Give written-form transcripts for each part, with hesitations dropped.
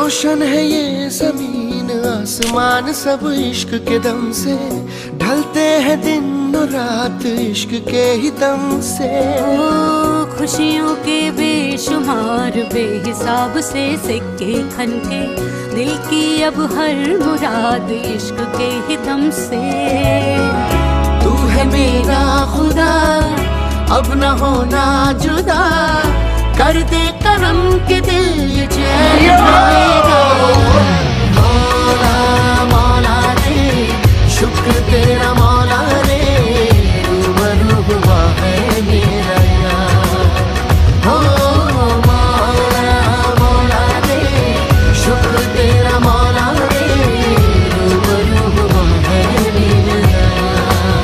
रोशन है ये जमीन आसमान सब इश्क के दम से, ढलते हैं दिन और रात इश्क के ही दम से। खुशियों के बेशुमार बेहिसाब से सिक्के खनके, दिल की अब हर मुराद इश्क के ही दम से। तू है मेरा खुदा अब न होना जुदा, कर दे करम के दिल ये चैन पाएगा। मौला मौला रे शुक्र तेरा मौला रे, रूबरू हुआ है मेरा यार। हो मौला मौला रे शुक्र तेरा मौला रे, रूबरू हुआ है मेरा यार।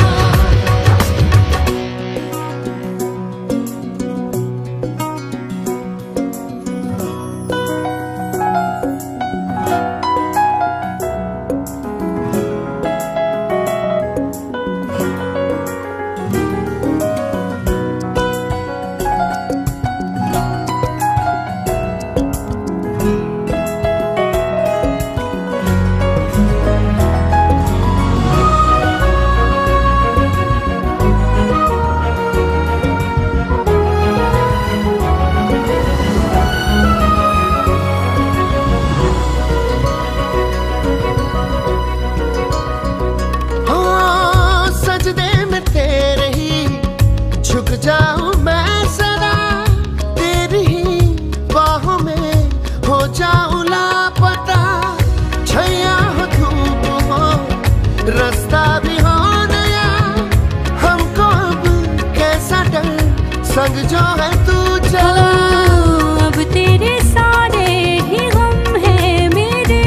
झुक जाऊं मैं सदा तेरी ही बाहों में, हो जाऊं लापता। छैया हो धूप हो रास्ता भी हो नया, हमको अब कैसा डर संग जो है तू चला। अब तेरे सारे ही गम है मेरे,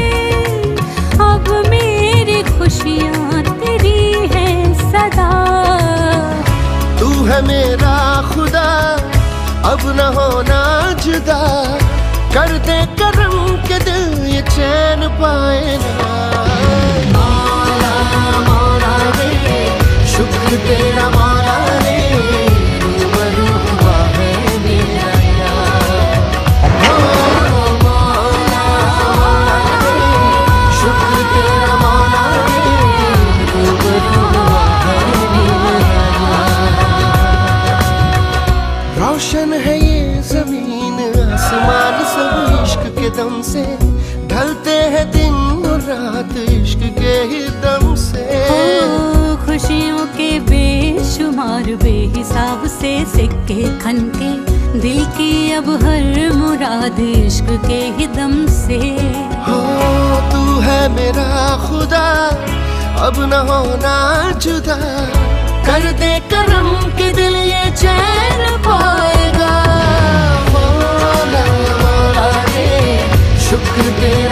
अब मेरी खुशियाँ तेरी हैं सदा। तू है मेरा खुदा अब न होना जुदा, कर दे करम के दिल ये चैन पाए ना। मौला मौला रे शुक्र तेरा मौला रे, रूबरू हुआ है मेरा यार। हो मौला मौला रे शुक्र तेरा मौला रे, रूबरू हुआ है मेरा यार। रोशन है ये जमीन आसमान सब इश्क के दम से, ढलते हैं दिन और रात इश्क के ही दम से। खुशियों के बेशुमार बेहिसाब से सिक्के खनके, दिल की अब हर मुराद इश्क के ही दम से। हो तू है मेरा खुदा अब न होना जुदा, कर दे करम के दिल ये चैन पाएगा। मौला मौला रे शुक्र तेरा